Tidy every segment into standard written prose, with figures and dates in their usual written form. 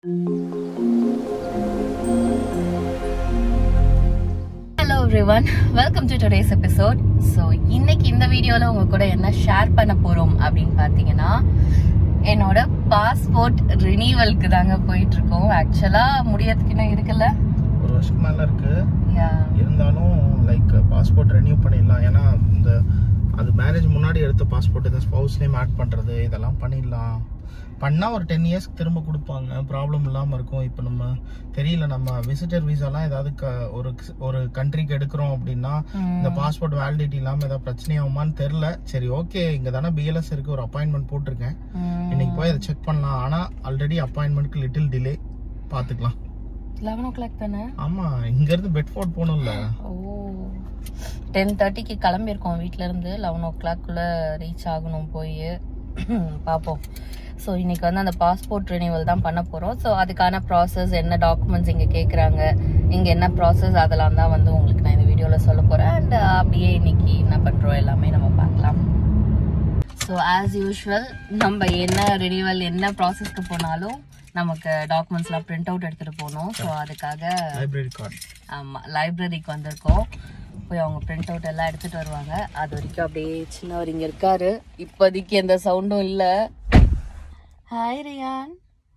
Hello everyone, welcome to today's episode. So இன்னைக்கு இந்த வீடியோல உங்க கூட என்ன ஷேர் பண்ண போறோம் அப்படின்னு பாத்தீங்கன்னா, என்னோட பாஸ்போர்ட் ரினிவலுக்கு தாங்க போயிட்டு இருக்கோம். ஆக்சுவலா முடியறதுக்கு இன்னும் இருக்குல்ல, ஒரு வருஷத்துக்கு மேல இருக்கு. இருந்தாலும் லைக் பாஸ்போர்ட் ரெனியூ பண்ணிடலாம். ஏன்னா இந்த அது மேரேஜ் முன்னாடி எடுத்த பாஸ்போர்ட் இந்த ஸ்பவுஸ் நேம் ஆட் பண்றது இதெல்லாம் பண்ணிடலாம். பண்ணா ஒரு 10 இயர்ஸ்க்கு திரும்ப கொடுப்பாங்க, ப்ராப்ளம் இல்லாம இருக்கும். இப்போ நம்ம தெரியல, நம்ம விசிட்டர் விசாலாம் ஏதாவது ஒரு கண்ட்ரிக்கு எடுக்கிறோம் அப்படின்னா இந்த பாஸ்போர்ட் வேலிடிட்டி இல்லாம ஏதாவது பிரச்சனையாகுமான்னு தெரியல. சரி ஓகே, இங்க தானே பிஎல்எஸ் இருக்கு, ஒரு அப்பாயின்மெண்ட் போட்டிருக்கேன், இன்னைக்கு போய் அதை செக் பண்ணலாம். ஆனா ஆல்ரெடி அப்பாயின்மெண்ட்க்கு லிட்டில் டிலே, பாத்துக்கலாம். 11 o'clock தானே? ஆமா, இங்க இருந்து பெட்ஃபோர்ட் போகணும்ல. ஓ, 10:30க்கு கிளம்பியிருக்கோம் வீட்ல இருந்து. 11 o'clock ரீச் ஆகணும் போய் பார்ப்போம். ஸோ இன்னைக்கு வந்து அந்த பாஸ்போர்ட் ரினிவல் தான் பண்ண போகிறோம். ஸோ அதுக்கான ப்ராசஸ், என்ன டாக்குமெண்ட்ஸ் இங்கே கேட்குறாங்க, இங்கே என்ன ப்ராசஸ், அதெல்லாம் தான் வந்து உங்களுக்கு நான் இந்த வீடியோவில் சொல்ல போகிறேன். அண்ட் அப்படியே இன்னைக்கு என்ன பண்ணுறோம் எல்லாமே நம்ம பார்க்கலாம். ஸோ ஆஸ் யூஷுவல் நம்ம என்ன ரினிவல் என்ன ப்ராசஸ்க்கு போனாலும் நமக்கு டாக்குமெண்ட்ஸ்லாம் பிரிண்ட் அவுட் எடுத்துகிட்டு போகணும். ஸோ அதுக்காக லைப்ரரி கார்டு, ஆமாம், லைப்ரரிக்கு வந்திருக்கோம். போய் அவங்க பிரிண்ட் அவுட் எல்லாம் எடுத்துகிட்டு வருவாங்க. அது வரைக்கும் அப்படியே சின்னவர் இங்கே இருக்காரு. இப்போதைக்கு எந்த சவுண்டும் இல்லை. ஹாய் ரியான்,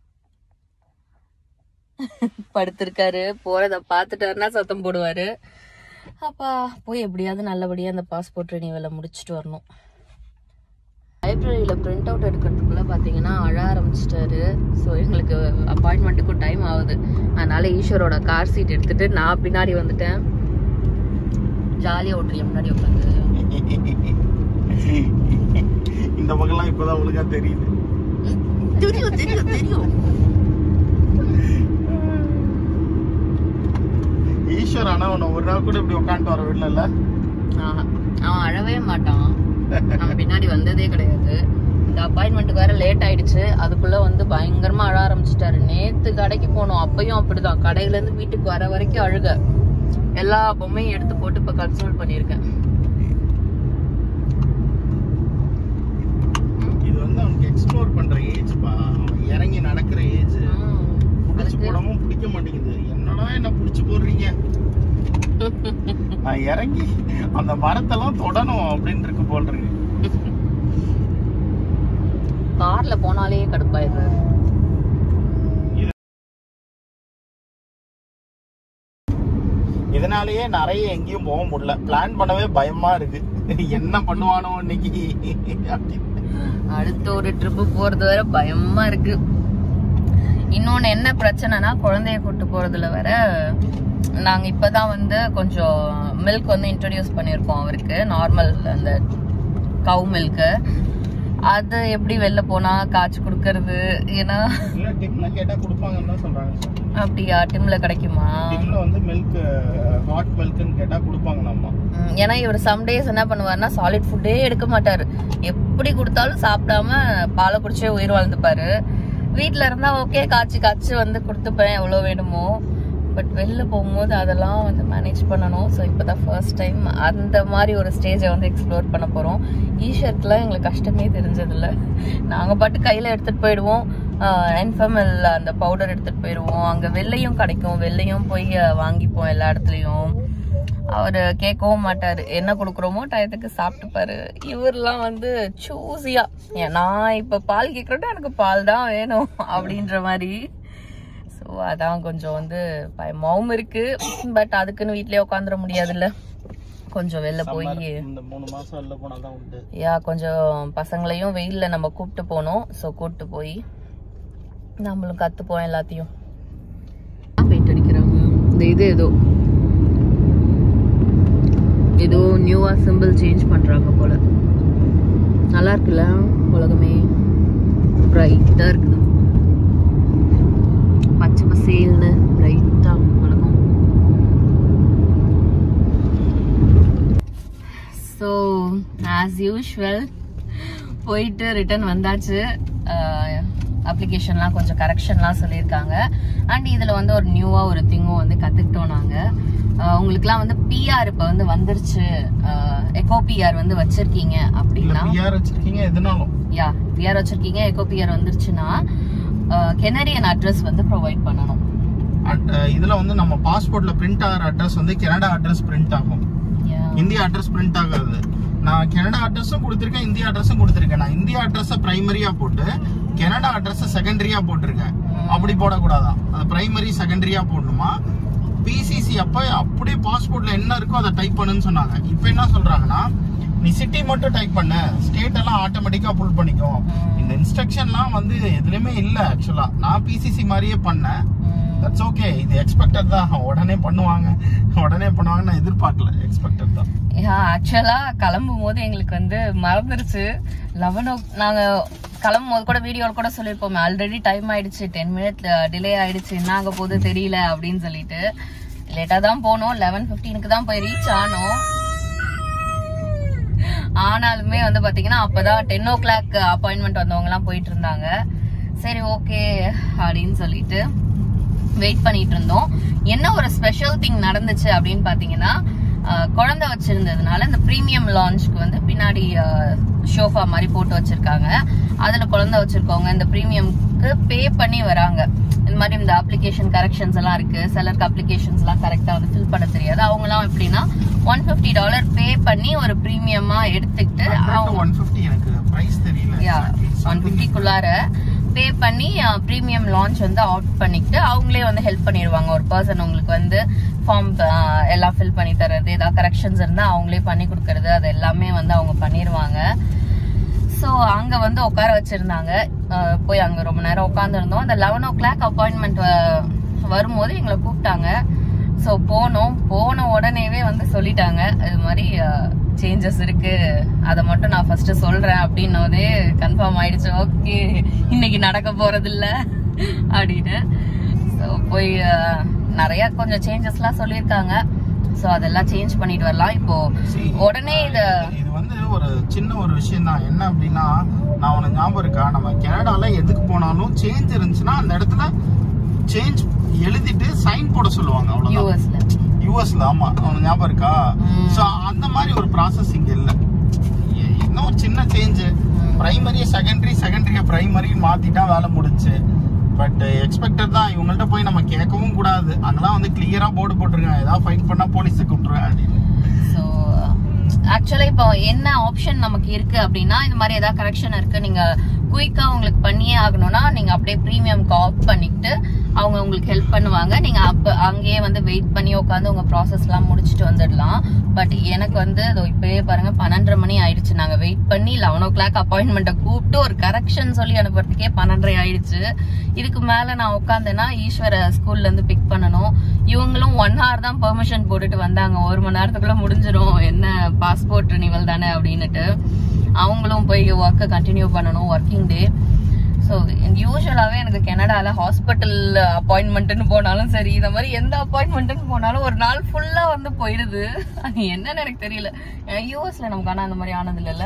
படுத்திருக்காரு. போறத பார்த்துட்டாருன்னா சத்தம் போடுவாரு. அப்பா போய் எப்படியாவது நல்லபடியாக அந்த பாஸ்போர்ட் ரினிவலை முடிச்சுட்டு வரணும். லைப்ரரியில் பிரிண்ட் அவுட் எடுக்கிறதுக்குள்ள பார்த்தீங்கன்னா அழ ஆரம்பிச்சிட்டாரு. ஸோ எங்களுக்கு அப்பாயின்மெண்ட்டுக்கும் டைம் ஆகுது. அதனால ஈஸ்வரோட கார் சீட் எடுத்துட்டு நான் பின்னாடி வந்துட்டேன். ஜாலியாக ஓட்டுறீங்க முன்னாடி உட்காந்து. இந்த பக்கம்லாம் இப்போதான் ஒழுங்கா தெரியுது. தெரியும் தெரியும் தெரியும். ஈஸ்வர் ஆனா ஒரு நாள் கூட இப்படி உட்காந்துட்டு வர வீட்டுல இல்ல. அவன் அழவே மாட்டான். நம்ம பின்னாடி வந்ததே கிடையாது. இந்த அப்பாயின்மெண்ட்டுக்கு வேற லேட் ஆயிடுச்சு. அதுக்குள்ள வந்து பயங்கரமா அழ ஆரம்பிச்சிட்டாரு. நேத்து கடைக்கு போனோம், அப்பயும் அப்படிதான். கடையில இருந்து வீட்டுக்கு வர வரைக்கும் அழுக. எல்லா பொம்மையும் எடுத்து போட்டு இப்ப கன்சோல் பண்ணிருக்கேன். இது வந்து அவனுக்கு எக்ஸ்ப்ளோர் பண்ற ஏஜ் பா, இறங்கி நடக்கிற ஏஜ். புடிச்சு போடவும் பிடிக்க மாட்டேங்குது. என்னடா என்ன புடிச்சு போடுறீங்க, நான் இறங்கி அந்த மரத்தெல்லாம் தொடணும் அப்படின்னு இருக்கு போல் இருக்கு. கார்ல போனாலே கடுப்பாயிடுறாரு. இதனாலயே நிறைய எங்கேயும் போக முடியல. பிளான் பண்ணவே பயமா இருக்கு, என்ன பண்ணுவானோ இன்னைக்கு. அடுத்த ஒரு ட்ரிப்பு போறது வேற பயமா இருக்கு. இன்னொன்னு என்ன பிரச்சனைனா, குழந்தைய கூட்டு போறதுல வேற நாங்க இப்பதான் வந்து கொஞ்சம் மில்க் வந்து இன்ட்ரோடியூஸ் பண்ணிருக்கோம் அவருக்கு. நார்மல் அந்த கவு மில்க். அது எப்படி வெளில போனா காய்ச்சி குடுக்கறது? ஏன்னா டிம்ல கேட்டா கொடுப்பாங்கன்னு தான் சொல்றாங்க. அப்படியா? டிம்ல கிடைக்குமா? டிம்ல வந்து மில்க், ஹாட் மில்க்னு கேட்டா கொடுப்பாங்களாமா. ஏன்னா இவர் சம் டேஸ் என்ன பண்ணுவாருன்னா சாலிட் ஃபுட்டே எடுக்க மாட்டாரு. எப்படி கொடுத்தாலும் சாப்பிடாம பாலை குடிச்சே உயிர் வாழ்ந்துப்பாரு. வீட்டுல இருந்தா ஓகே, காய்ச்சி வந்து கொடுத்துப்பேன் எவ்வளவு வேணுமோ. பட் வெளில போகும்போது அதெல்லாம் வந்து மேனேஜ் பண்ணணும். ஸோ இப்போதான் ஃபர்ஸ்ட் டைம் அந்த மாதிரி ஒரு ஸ்டேஜை வந்து எக்ஸ்ப்ளோர் பண்ண போகிறோம். ஈஷர்ட்லாம் எங்களுக்கு கஷ்டமே தெரிஞ்சதில்ல. நாங்கள் பாட்டு கையில் எடுத்துகிட்டு போயிடுவோம். என்ஃபெமல் அந்த பவுடர் எடுத்துகிட்டு போயிடுவோம். அங்கே வெள்ளையும் கிடைக்கும், வெள்ளையும் போய் வாங்கிப்போம் எல்லா இடத்துலையும். அவர் கேட்கவும் மாட்டார், என்ன கொடுக்குறோமோ டயத்துக்கு சாப்பிட்டுப்பாரு. இவரெலாம் வந்து சூஸியா, நான் இப்போ பால் கேட்குறோன்னா எனக்கு பால் தான் வேணும் அப்படின்ற மாதிரி. ஸோ அதான் கொஞ்சம் வந்து பயமாவும் இருக்கு. பட் அதுக்குன்னு வீட்லயே உட்காந்துட முடியாதுல்ல, கொஞ்சம் வெளில போய் இந்த 3 மாசம் வெளில போனாதான் உண்டு. கொஞ்சம் பசங்களையும் வெயில்ல நம்ம கூப்பிட்டு போனோம். ஸோ கூப்பிட்டு போய் நம்மளும் கத்துப்போம் எல்லாத்தையும். பெயிண்ட் அடிக்கிறாங்க. இந்த இது ஏதோ நியூவா சிம்பிள் சேஞ்ச் பண்றாங்க போல. நல்லா இருக்குல்ல, உலகமே பிரைட்டா இருக்குது. பச்சை பசேல்னு பிரைட்டா உலகம். ஸோ ஆஸ் யூஷுவல் போயிட்டு ரிட்டர்ன் வந்தாச்சு. அப்ளிகேஷன்லாம் கொஞ்சம் கரெக்ஷன்லாம் சொல்லியிருக்காங்க. அண்ட் இதில் வந்து ஒரு நியூவாக ஒரு திங்கும் வந்து கற்றுக்கிட்டோம் நாங்கள். உங்களுக்குலாம் வந்து பிஆர் இப்போ வந்து வந்துருச்சு, எக்கோ பிஆர் வந்து வச்சிருக்கீங்க அப்படின்னா, பிஆர் வச்சிருக்கீங்க எதுனாலும், பிஆர் வச்சிருக்கீங்க, எக்கோ பிஆர் வந்துருச்சுன்னா கெனடியன் அட்ரஸ் வந்து ப்ரொவைட் பண்ணணும். இதுல வந்து நம்ம பாஸ்போர்ட்ல பிரிண்ட் ஆகிற அட்ரஸ் வந்து கனடா அட்ரஸ் பிரிண்ட் ஆகும், இந்தியா அட்ரஸ் பிரிண்ட் ஆகாது. நான் கனடா அட்ரஸும் கொடுத்திருக்கேன், இந்தியா அட்ரஸும் கொடுத்திருக்கேன். நான் இந்தியா அட்ரஸ பிரைமரியா போட்டு கனடா அட்ரஸ செகண்டரியா போட்டிருக்கேன். அப்படி போடக்கூடாதான், அது பிரைமரி செகண்டரியா போடணுமா. பிசிசி அப்ப அப்படியே பாஸ்போர்ட்ல என்ன இருக்கோ அதை டைப் பண்ணுன்னு சொன்னாங்க. இப்ப என்ன சொல்றாங்கன்னா, நீ சிட்டி மட்டும் டைப் பண்ண, ஸ்டேட் எல்லாம் ஆட்டோமேட்டிக்கா புல் பண்ணிக்கும். இந்த இன்ஸ்ட்ரக்ஷன்லாம் வந்து எதுலயுமே இல்ல. ஆக்சுவலா நான் பிசிசி மாதிரியே பண்ணேன். தட்ஸ் ஓகே, இது எக்ஸ்பெக்டட் தான். உடனே பண்ணுவாங்க நான் எதிர்பார்க்கல, எக்ஸ்பெக்டட் தான். ஆக்சுவலா கிளம்பும் போது எங்களுக்கு வந்து மறந்துருச்சு. 11 நாங்க கிளம்பும் போது கூட வீடியோல கூட சொல்லிருப்போம், ஆல்ரெடி டைம் ஆயிடுச்சு, 10 மினிட் டிலே ஆயிடுச்சு, என்ன ஆக போது தெரியல அப்படின்னு சொல்லிட்டு லேட்டா தான் போனோம். 11:15 தான் போய் ரீச் ஆனோம். ஆனாலுமே வந்து பாத்தீங்கன்னா அப்பதான் 10 o'clock அப்பாயின்மெண்ட் வந்தவங்க எல்லாம் போயிட்டு இருந்தாங்க. சரி ஓகே அப்படின்னு சொல்லிட்டு வெயிட் பண்ணிட்டு இருந்தோம். என்ன ஒரு ஸ்பெஷல் திங் நடந்துச்சு அப்படின்னு பாத்தீங்கன்னா, குழந்தை வச்சிருந்ததுனால இந்த பிரீமியம் லான்ச்க்கு வந்து பின்னாடி ஷோஃபா மாதிரி போட்டு வச்சிருக்காங்க. அதுல குழந்தை வச்சிருக்கவங்க இந்த பிரீமியம்க்கு பே பண்ணி வராங்க. இந்த மாதிரி இந்த அப்ளிகேஷன் கரெக்ஷன்ஸ் எல்லாம் இருக்கு, சிலருக்கு அப்ளிகேஷன்ஸ் எல்லாம் கரெக்டா வந்து ஃபில் பண்ண தெரியாது. அவங்க எல்லாம் எப்படின்னா $150 பே பண்ணி ஒரு பிரீமியமா எடுத்துக்கிட்டு 150 எனக்கு பிரைஸ் தெரியல, 150க்குள்ளார பே பண்ணி பிரீமியம் லான்ச் வந்து ஆப்ட் பண்ணிக்கிட்டு அவங்களே வந்து ஹெல்ப் பண்ணிடுவாங்க. ஒரு பர்சன் உங்களுக்கு வந்து ஃபார்ம் எல்லாம் ஃபில் பண்ணி தர்றது, ஏதாவது கரெக்ஷன்ஸ் இருந்தா அவங்களே பண்ணி கொடுக்கறது, அது எல்லாமே வந்து அவங்க பண்ணிடுவாங்க. ஸோ அங்க வந்து உட்கார வச்சிருந்தாங்க. போய் அங்க ரொம்ப நேரம் உட்காந்துருந்தோம். அந்த 11 o'clock அப்பாயின்மெண்ட் வரும்போது எங்களை கூப்பிட்டாங்க. ஸோ போன உடனேவே வந்து சொல்லிட்டாங்க, இது மாதிரி சேஞ்சஸ் இருக்கு, அதை மட்டும் நான் ஃபர்ஸ்ட் சொல்றேன் அப்படின்னோதே கன்ஃபார்ம் ஆயிடுச்சு. ஓகே, இன்னைக்கு நடக்க போறது இல்ல அப்படின்னு. ஸோ போய் நிறைய கொஞ்சம் சேஞ்சஸ் எல்லாம் சொல்லியிருக்காங்க. ஸோ அதெல்லாம் சேஞ்ச் பண்ணிட்டு வரலாம். இப்போ உடனே இது வந்து ஒரு சின்ன ஒரு விஷயம் தான். என்ன அப்படின்னா, நான் உனக்கு ஞாபகம் இருக்கா, நம்ம கனடால எதுக்கு போனாலும் சேஞ்ச் இருந்துச்சுன்னா அந்த இடத்துல சேஞ்ச் எழுதிட்டு சைன் போட சொல்லுவாங்க. அவ்வளவுதான். யூஎஸ்ல ஆமா, உனக்கு ஞாபகம் இருக்கா? சோ அந்த மாதிரி ஒரு ப்ராசஸ் இங்க இல்ல. இன்னும் ஒரு சின்ன சேஞ்ச், பிரைமரி செகண்டரிய பிரைமரி மாத்திட்டா வேலை முடிச்சு. பட் எக்ஸ்பெக்டட் தான். இவங்கள்ட்ட போய் நம்ம கேட்கவும் கூடாது. அங்கெல்லாம் வந்து கிளியரா போர்டு போட்டிருக்காங்க, ஏதாவது ஃபைன் பண்ணா போலீஸை கூப்பிட்டுருவேன் அப்படின்னு. ஸோ ஆக்சுவலா இப்போ என்ன ஆப்ஷன் நமக்கு இருக்கு அப்படின்னா, இந்த மாதிரி ஏதாவது கரெக்ஷன் இருக்கு, நீங்க குயிக்கா உங்களுக்கு பண்ணியே ஆகணும்னா நீங்க அப்படியே பிரீமியம்க்கு ஆஃப் பண்ணிட்டு அவங்க உங்களுக்கு ஹெல்ப் பண்ணுவாங்க. நீங்க அப்ப அங்கேயே வந்து வெயிட் பண்ணி உட்காந்து உங்க ப்ராசஸ் எல்லாம் முடிச்சுட்டு வந்துடலாம். பட் எனக்கு வந்து இப்பவே பாருங்க 12:30 மணி ஆயிடுச்சு. நாங்க வெயிட் பண்ணி 11 o'clock அப்பாயின்மெண்ட்டை கூப்பிட்டு ஒரு கரெக்ஷன் சொல்லி அனுப்புறதுக்கே 12:30 ஆயிடுச்சு. இதுக்கு மேல நான் உட்காந்தேன்னா ஈஸ்வர ஸ்கூல்ல இருந்து பிக் பண்ணணும். இவங்களும் 1 hour தான் பெர்மிஷன் போட்டுட்டு வந்தாங்க, 1 மணி நேரத்துக்குள்ள முடிஞ்சிடும், என்ன பாஸ்போர்ட் ரினிவல் தானே அப்படின்னுட்டு. அவங்களும் போய் ஒர்க்கை கண்டினியூ பண்ணணும், ஒர்க்கிங் டே. ஸோ யூஸ்வலாவே எனக்கு கனடால ஹாஸ்பிட்டல் அப்பாயின்மெண்ட்னு போனாலும் சரி, இந்த மாதிரி எந்த அப்பாயின்மெண்ட்னு போனாலும் ஒரு நாள் ஃபுல்லா வந்து போயிடுது. அது என்னன்னு எனக்கு தெரியல. யூஎஸ்ல நமக்கு ஆனா அந்த மாதிரி ஆனது இல்லைல்ல.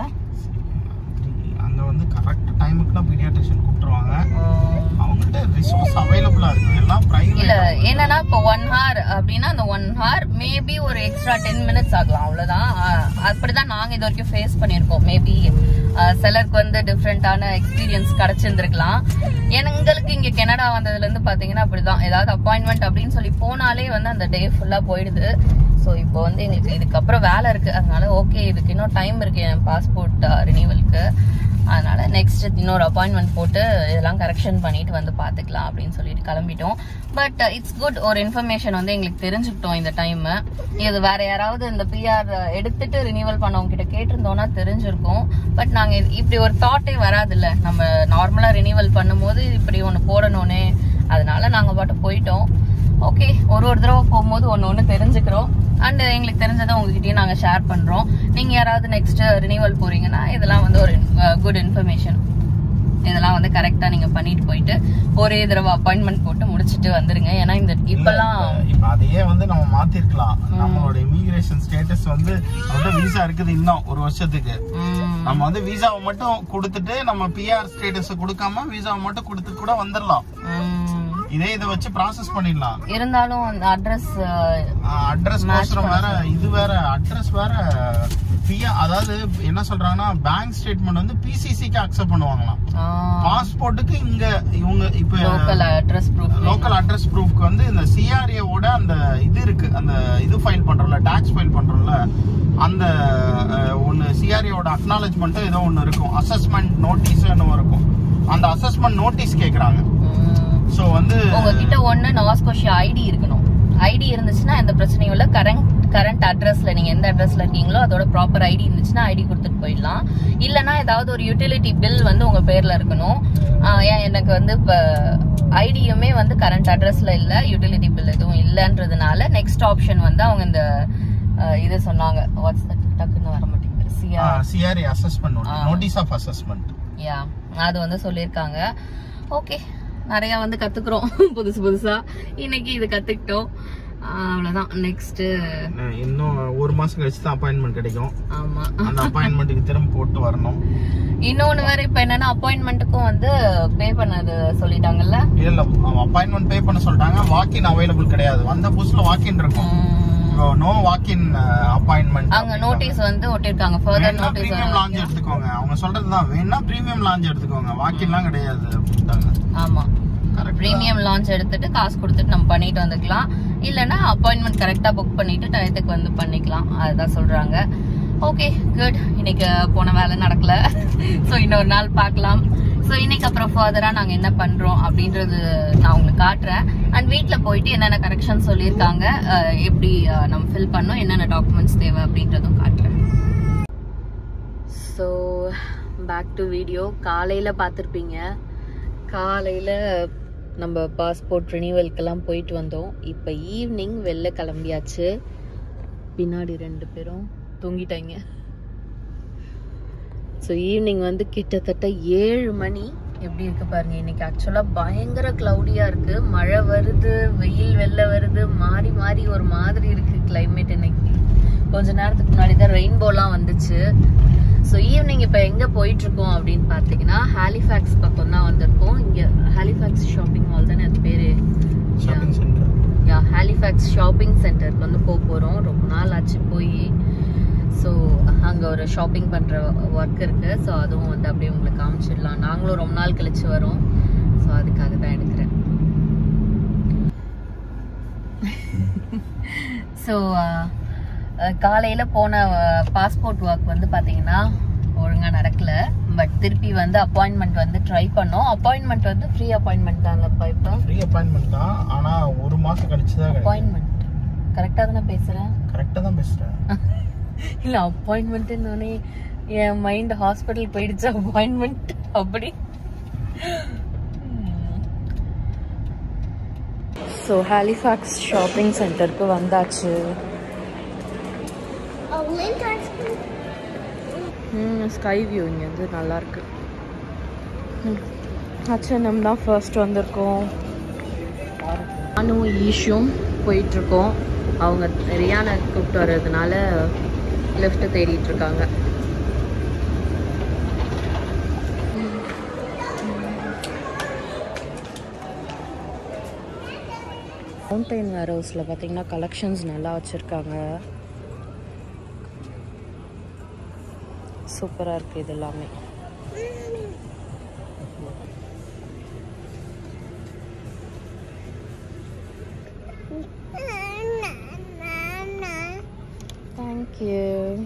அங்க வந்து கரெக்ட் டைமுக்கு தான் பீடியாட்ரிஷியன் கூப்பிட்டுருவாங்க. அவங்கள்ட்ட ரிசோர்ஸ் அவைலபிளா இருக்கு, எல்லாம் பிரைவேட். இல்ல என்னன்னா இப்போ 1 hour அப்படின்னா அந்த 1 hour மேபி ஒரு எக்ஸ்ட்ரா 10 minutes ஆகலாம், அவ்வளவுதான். அப்படிதான் நாங்க இது வரைக்கும் ஃபேஸ் பண்ணிருக்கோம். மேபி சிலருக்கு வந்து டிஃப்ரெண்டான எக்ஸ்பீரியன்ஸ் கிடைச்சிருந்திருக்கலாம். எங்களுக்கு இங்க கனடா வந்ததுல இருந்து பாத்தீங்கன்னா அப்படிதான், ஏதாவது அப்பாயின்மெண்ட் அப்படின்னு சொல்லி போனாலே வந்து அந்த டே ஃபுல்லா போயிடுது. ஸோ இப்போ வந்து எங்களுக்கு இதுக்கப்புறம் வேலை இருக்கு, அதனால ஓகே இதுக்கு இன்னும் டைம் இருக்கு என் பாஸ்போர்ட் ரினிவலுக்கு. அதனால நெக்ஸ்ட் இன்னொரு அப்பாயின்மெண்ட் போட்டு இதெல்லாம் கரெக்ஷன் பண்ணிட்டு வந்து பாத்துக்கலாம் அப்படின்னு சொல்லிட்டு கிளம்பிட்டோம். பட் இட்ஸ் குட், ஒரு இன்ஃபர்மேஷன் வந்து எங்களுக்கு தெரிஞ்சுக்கிட்டோம் இந்த டைம். இது வேற யாராவது இந்த பிஆர் எடுத்துட்டு ரினிவல் பண்ணவங்க கிட்ட கேட்டிருந்தோம்னா தெரிஞ்சிருக்கும். பட் நாங்க இப்படி ஒரு தாட்டே வராது இல்ல, நம்ம நார்மலா ரினிவல் பண்ணும்போது இப்படி ஒண்ணு போடணும்னே. அதனால நாங்க பாட்டு போயிட்டோம். ஓகே, ஒரு தடவை போகும்போது ஒன்னு தெரிஞ்சுக்கிறோம். அண்ட் எங்களுக்கு தெரிஞ்சதை உங்ககிட்டயும் நாங்க ஷேர் பண்றோம். நீங்க யாராவது நெக்ஸ்ட் ரினிவல் போறீங்கன்னா இதெல்லாம் வந்து ஒரு குட் இன்ஃபர்மேஷன். இதெல்லாம் வந்து கரெக்டா நீங்க பண்ணிட்டு போயிட்டு ஒரே தடவை அப்பாயின்மெண்ட் போட்டு முடிச்சிட்டு வந்துருங்க. ஏன்னா இந்த இப்பெல்லாம் அதையே வந்து நம்ம மாத்திருக்கலாம். நம்மளோட இமிகிரேஷன் ஸ்டேட்டஸ் வந்து விசா இருக்குது இன்னும் ஒரு வருஷத்துக்கு. நம்ம வந்து விசாவை மட்டும் கொடுத்துட்டு நம்ம பிஆர் ஸ்டேட்டஸ் கொடுக்காம விசாவை மட்டும் கொடுத்துட்டு கூட வந்துடலாம். இதே இதை வச்சு ப்ராசஸ் பண்ணிடலாம். இருந்தாலும் அட்ரஸ் கோசரம் வேற, இது வேற அட்ரஸ் வேற அதாவது என்ன சொல்றாங்கன்னா பேங்க் ஸ்டேட்மெண்ட் வந்து பிசிசிக்கு அக்செப்ட் பண்ணுவாங்களாம். பாஸ்போர்ட்டுக்கு இங்க இவங்க இப்ப லோக்கல் அட்ரஸ் ப்ரூஃப்க்கு வந்து இந்த சிஆர்ஏவோட அந்த இது இருக்கு, அந்த இது ஃபைல் பண்றோம்ல, டாக்ஸ் ஃபைல் பண்றோம்ல, அந்த ஒன்னு சிஆர்ஏவோட அக்னாலஜ்மெண்ட் ஏதோ ஒன்னு இருக்கும், அசஸ்மெண்ட் நோட்டீஸ் என்னவோ இருக்கும். அந்த அசஸ்மெண்ட் நோட்டீஸ் கேக்குறாங்க. சோ வந்து உங்ககிட்ட ஒன்னு நாஸ்கோஷியா ஐடி இருக்கணும். ஐடி இருந்துச்சுன்னா எந்த பிரச்சனையும் இல்ல. கரண்ட் அட்ரஸ்ல நீங்க எந்த அட்ரஸ்ல இருக்கீங்களோ அதோட ப்ராப்பர் ஐடி இருந்துச்சுன்னா ஐடி கொடுத்துட்டு போயிடலாம். இல்லனா ஏதாவது ஒரு யூட்டிலிட்டி பில் வந்து உங்க பேர்ல இருக்கணும். ஏன் எனக்கு வந்து இப்ப ஐடியுமே வந்து கரண்ட் அட்ரஸ்ல இல்ல, யூட்டிலிட்டி பில் எதுவும் இல்லன்றதுனால நெக்ஸ்ட் ஆப்ஷன் வந்து அவங்க இந்த இது சொன்னாங்க. வாட்ஸ் தட் டக்குன்னு வர மாட்டேங்குது. CRA assessment notice of assessment. Yeah, அது வந்து சொல்லிருக்காங்க. ஓகே, நிறைய வந்து கத்துக்கிறோம் புதுசா. இன்னைக்கு இது கத்துக்கிட்டோம், அவ்வளவுதான். நெக்ஸ்ட் இன்னும் ஒரு மாசம் கழிச்சு தான் அப்பாயின்மெண்ட் கிடைக்கும். ஆமா, அந்த அப்பாயின்மெண்ட்டுக்கு திரும்ப போட்டு வரணும். இன்னொன்னு வேற இப்ப என்னன்னா அப்பாயின்மெண்ட்டுக்கும் வந்து பே பண்ணது சொல்லிட்டாங்கல்ல. இல்ல, அப்பாயின்மெண்ட் பே பண்ண சொல்லிட்டாங்க. வாக்கின் அவைலபிள் கிடையாது. வந்த புதுசுல வாக்கின் இருக்கும், நோ வாக்கின் அப்பாயின்மெண்ட். அங்க நோட்டீஸ் வந்து ஒட்டிருக்காங்க. ஃபர்தர் நோட்டீஸ் பிரீமியம் லான்ச் எடுத்துக்கோங்க. அவங்க சொல்றதுதான், வேணா பிரீமியம் லான்ச் எடுத்துக்கோங்க, வாக்கின்லாம் கிடையாது அப்படிட்டாங்க. ஆமா, பிரீமியம் லான்ச் எடுத்துட்டு காசு கொடுத்துட்டு நம்ம பண்ணிட்டு வந்துக்கலாம். இல்லனா அப்பாயின்மெண்ட் கரெக்டா புக் பண்ணிட்டு டயத்துக்கு வந்து பண்ணிக்கலாம். அதுதான் சொல்றாங்க. Okay, good. இன்னைக்கு போன வேலை நடக்கல. சோ இன்னொரு நாள் பார்க்கலாம். சோ இன்னைக்கு அப்புறம் ஃபர்தரா நாங்க என்ன பண்றோம் அப்படின்றது நான் உங்களுக்கு காட்டுறேன். அண்ட் வீட்ல போயிட்டு என்னென்ன கரெக்ஷன் சொல்லியிருக்காங்க, எப்படி நம்ம ஃபில் பண்ணோம், என்னென்ன டாக்குமெண்ட்ஸ் தேவை அப்படின்றதும் காட்டுறேன். So back to video. காலையில பார்த்துருப்பீங்க. காலையில நம்ம பாஸ்போர்ட் ரினியூவல்க்கெல்லாம் போயிட்டு வந்தோம். இப்போ ஈவினிங் வெளில கிளம்பியாச்சு. பின்னாடி 2 பேரும் தூங்கிட்டாங்க. ஸோ ஈவினிங் வந்து கிட்டத்தட்ட 7 மணி. எப்படி இருக்கு பாருங்க. இன்னைக்கு ஆக்சுவலாக பயங்கர க்ளவுடியாக இருக்கு. மழை வருது, வெயில் வெளில வருது, மாறி மாறி ஒரு மாதிரி இருக்கு கிளைமேட். இன்னைக்கு கொஞ்ச நேரத்துக்கு முன்னாடி தான் ரெயின்போலாம் வந்துச்சு. ஸோ ஈவினிங் இப்போ எங்கே போயிட்டு இருக்கோம் அப்படின்னு பார்த்தீங்கன்னா ஹாலிஃபேக்ஸ் பக்கம் தான் வந்திருக்கோம். இங்கே ஹாலிஃபேக்ஸ் ஷாப்பிங் மால் தானே அது பேரு. ஹாலிஃபேக்ஸ் ஷாப்பிங் சென்டருக்கு வந்து போகிறோம். ரொம்ப நாள் ஆச்சு போய். ஸோ அங்கே ஒரு ஷாப்பிங் பண்ணுற ஒர்க் இருக்கு. ஸோ அதுவும் வந்து அப்படியே உங்களுக்கு காமிச்சிடலாம். நாங்களும் ரொம்ப நாள் கழிச்சு வரோம். ஸோ அதுக்காக தான் எடுக்கிறேன். ஸோ காலையில் போன பாஸ்போர்ட் ஒர்க் வந்து பார்த்தீங்கன்னா ஒழுங்காக நடக்கல. பட் திருப்பி வந்து அப்பாயின்மெண்ட் வந்து ட்ரை பண்ணோம். அப்பாயின்மெண்ட் வந்து ஃப்ரீ அப்பாயின்மெண்ட் தான்லப்பா. இப்போ ஃப்ரீ அப்பாயின்மெண்ட் தான், ஆனால் ஒரு மாதம் கழிச்சு தான் அப்பாயின்மெண்ட். கரெக்டாக தானே பேசுகிறேன்? கரெக்டாக தான் பேசுகிறேன். இல்லை, அப்பாயின்மெண்ட்டுன்னு என் மைண்ட் ஹாஸ்பிட்டல் போயிடுச்சு. அப்பாயின்மெண்ட் அப்படி. ஸோ ஹாலிஃபேக்ஸ் ஷாப்பிங் சென்டருக்கு வந்தாச்சு. ஸ்கை வியூ இங்கே வந்து நல்லாயிருக்கு. H&M தான் ஃபர்ஸ்ட் வந்திருக்கோம். நானும் ஈஷும் போயிட்டுருக்கோம். அவங்க ரியானை கூப்பிட்டு வர்றதுனால லிஃப்ட் தேடிட்டு இருக்காங்க. மவுண்டைன் வேர் ஹவுஸில் பார்த்தீங்கன்னா கலெக்ஷன்ஸ் நல்லா வச்சுருக்காங்க. சூப்பராக இருக்குது இது எல்லாமே. தேங்க்யூ.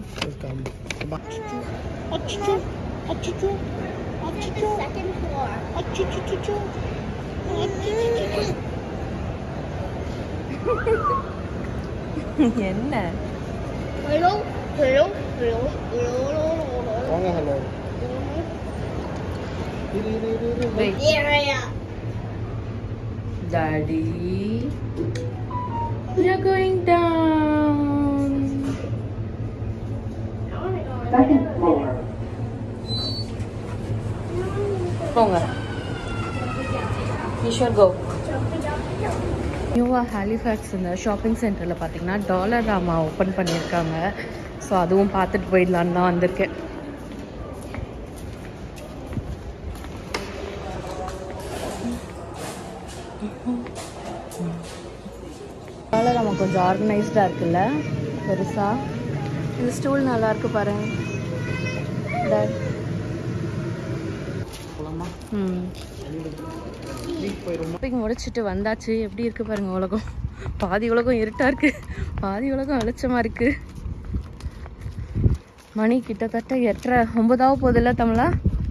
என்ன? ஹலோ ஹலோ ஹலோ ஹலோ வாங்க. Hello. Daddy, we are going down. Second floor. போங்க. You should go. நியூவாக ஹாலிஃபேக்ஸ் இந்த ஷாப்பிங் சென்டரில் பார்த்தீங்கன்னா டாலர் ராமா ஓப்பன் பண்ணியிருக்காங்க. ஸோ அதுவும் பார்த்துட்டு போயிடலான்னு தான் வந்திருக்கேன். டாலர் ராமா கொஞ்சம் ஆர்கனைஸ்டாக இருக்குல்ல, பெருசாக. இந்த ஸ்டூல் நல்லா இருக்கு பாருங்க. ஷாப்பிங் முடிச்சுட்டு வந்தாச்சு. எப்படி இருக்கு பாருங்க உலகம். பாதி உலகம் இருட்டா இருக்கு, பாதி உலகம் வெளிச்சமா இருக்கு. மணி கிட்டத்தட்ட 8:30 9 போகுதுல்ல தமிழா?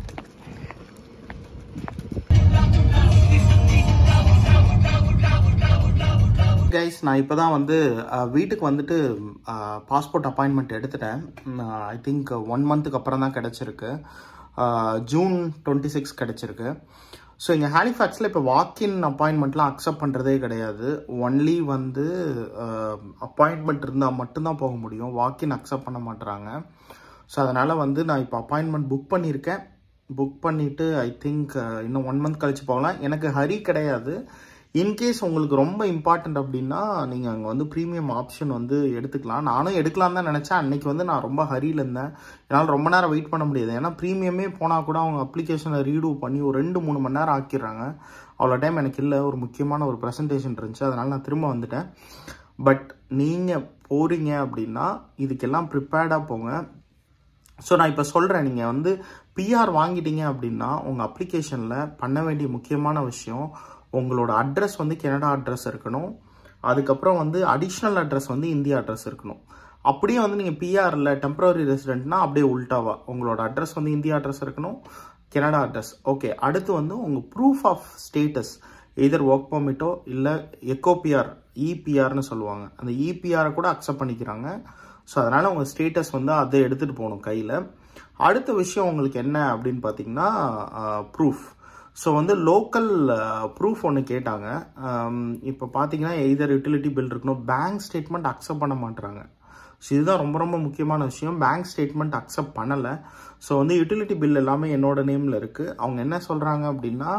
கைஸ், நான் இப்போ தான் வந்து வீட்டுக்கு வந்துட்டு பாஸ்போர்ட் அப்பாயின்மெண்ட் எடுத்துட்டேன். ஐ திங்க் 1 மந்த்துக்கு அப்புறம் தான் கிடச்சிருக்கு. June 26 கிடச்சிருக்கு. ஸோ இங்கே ஹாலிஃபேக்ஸில் இப்போ வாக்கின் அப்பாயின்மெண்ட்லாம் அக்செப்ட் பண்ணுறதே கிடையாது. ஒன்லி வந்து அப்பாயின்மெண்ட் இருந்தால் மட்டும்தான் போக முடியும். வாக்கின் அக்செப்ட் பண்ண மாட்டுறாங்க. ஸோ அதனால் வந்து நான் இப்போ அப்பாயின்மெண்ட் புக் பண்ணியிருக்கேன். புக் பண்ணிவிட்டு ஐ திங்க் இன்னும் 1 மந்த் கழிச்சு போகலாம். எனக்கு ஹரி கிடையாது. இன்கேஸ் உங்களுக்கு ரொம்ப இம்பார்ட்டண்ட் அப்படின்னா நீங்கள் அங்கே வந்து ப்ரீமியம் ஆப்ஷன் வந்து எடுத்துக்கலாம். நானும் எடுக்கலாம் தான் நினச்சேன். அன்றைக்கி வந்து நான் ரொம்ப ஹரியில் இருந்தேன். என்னால் ரொம்ப நேரம் வெயிட் பண்ண முடியாது. ஏன்னா ப்ரீமியமே போனால் கூட அவங்க அப்ளிகேஷனை ரீடூ பண்ணி ஒரு 2-3 மணி நேரம் ஆக்கிடுறாங்க. அவ்வளோ டைம் எனக்கு இல்லை. ஒரு முக்கியமான ஒரு ப்ரெசன்டேஷன் இருந்துச்சு. அதனால் நான் திரும்ப வந்துட்டேன். பட் நீங்கள் போகிறீங்க அப்படின்னா இதுக்கெல்லாம் ப்ரிப்பேர்டாக போங்க. ஸோ நான் இப்போ சொல்கிறேன், நீங்கள் வந்து பிஆர் வாங்கிட்டீங்க அப்படின்னா உங்கள் அப்ளிகேஷனில் பண்ண வேண்டிய முக்கியமான விஷயம், உங்களோட அட்ரஸ் வந்து கனடா அட்ரஸ் இருக்கணும். அதுக்கப்புறம் வந்து அடிஷ்னல் அட்ரஸ் வந்து இந்தியா அட்ரஸ் இருக்கணும். அப்படியே வந்து நீங்கள் பிஆரில் டெம்பரரி ரெசிடென்ட்னா அப்படியே உல்டாவா உங்களோட அட்ரஸ் வந்து இந்தியா அட்ரஸ் இருக்கணும், கனடா அட்ரஸ். ஓகே, அடுத்து வந்து உங்கள் proof of status, either work பர்மிட்டோ இல்லை எக்கோபிஆர், இபிஆர்னு சொல்லுவாங்க. அந்த இபிஆரை கூட அக்செப்ட் பண்ணிக்கிறாங்க. ஸோ அதனால் உங்கள் ஸ்டேட்டஸ் வந்து அதை எடுத்துகிட்டு போகணும் கையில். அடுத்த விஷயம் உங்களுக்கு என்ன அப்படின்னு பார்த்தீங்கன்னா ப்ரூஃப். ஸோ வந்து லோக்கல் ப்ரூஃப் ஒன்று கேட்டாங்க. இப்போ பார்த்தீங்கன்னா எதர் யூட்டிலிட்டி பில் இருக்கணும், பேங்க் ஸ்டேட்மெண்ட் அக்செப்ட் பண்ண மாட்டுறாங்க. ஸோ இதுதான் ரொம்ப ரொம்ப முக்கியமான விஷயம். பேங்க் ஸ்டேட்மெண்ட் அக்செப்ட் பண்ணலை. ஸோ வந்து யூட்டிலிட்டி பில் எல்லாமே என்னோட நேமில் இருக்குது. அவங்க என்ன சொல்கிறாங்க அப்படின்னா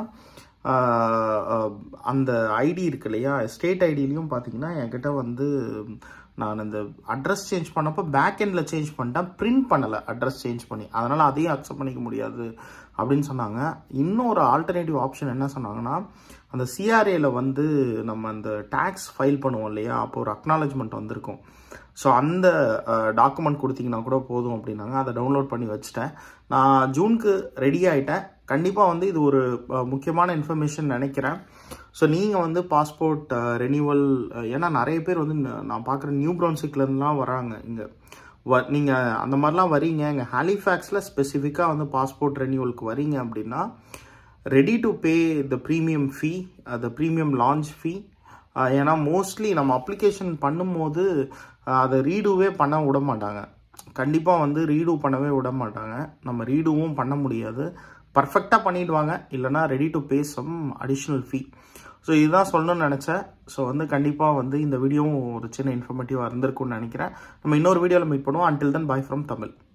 அந்த ஐடி இருக்கு இல்லையா, ஸ்டேட் ஐடியிலையும் பார்த்தீங்கன்னா என்கிட்ட வந்து நான் இந்த அட்ரஸ் சேஞ்ச் பண்ணப்போ பேக் எண்டில் சேஞ்ச் பண்ணிட்டேன், பிரிண்ட் பண்ணலை அட்ரஸ் சேஞ்ச் பண்ணி. அதனால் அதையும் அக்செப்ட் பண்ணிக்க முடியாது அப்படின்னு சொன்னாங்க. இன்னொரு ஆல்டர்னேட்டிவ் ஆப்ஷன் என்ன சொன்னாங்கன்னா, அந்த சிஆர்ஏல வந்து நம்ம அந்த டேக்ஸ் ஃபைல் பண்ணுவோம் இல்லையா, அப்போ ஒரு அக்னாலஜ்மெண்ட் வந்திருக்கும். ஸோ அந்த டாக்குமெண்ட் கொடுத்தீங்கன்னா கூட போதும் அப்படின்னாங்க. அதை டவுன்லோட் பண்ணி வச்சுட்டேன். நான் ஜூனுக்கு ரெடி ஆகிட்டேன். கண்டிப்பாக வந்து இது ஒரு முக்கியமான இன்ஃபர்மேஷன் நினைக்கிறேன். ஸோ நீங்கள் வந்து பாஸ்போர்ட் ரெனியூவல், ஏன்னா நிறைய பேர் வந்து நான் பார்க்குற நியூ ப்ரன்சிக்லேருந்துலாம் வராங்க இங்கே. நீங்கள் அந்த மாதிரிலாம் வரீங்க இங்கே ஹாலிஃபேக்ஸில் ஸ்பெசிஃபிக்காக வந்து பாஸ்போர்ட் ரெனியூவலுக்கு வரீங்க அப்படின்னா ready to pay the premium fee, the premium launch fee. ஏன்னா மோஸ்ட்லி நம்ம அப்ளிகேஷன் பண்ணும்போது அதை ரீடூவே பண்ண விட மாட்டாங்க. கண்டிப்பாக வந்து ரீடூ பண்ணவே விட மாட்டாங்க. நம்ம ரீடூவும் பண்ண முடியாது. பர்ஃபெக்டாக பண்ணிடுவாங்க, இல்லைனா ready to pay some additional fee. So இதுதான் சொல்லணும்னு நினச்சேன். ஸோ வந்து கண்டிப்பாக வந்து இந்த வீடியோவும் ஒரு சின்ன இன்ஃபர்மேட்டிவாக இருந்திருக்கும்னு நினைக்கிறேன். நம்ம இன்னொரு வீடியோவில் மீட் பண்ணுவோம். Until then bye from Tamil.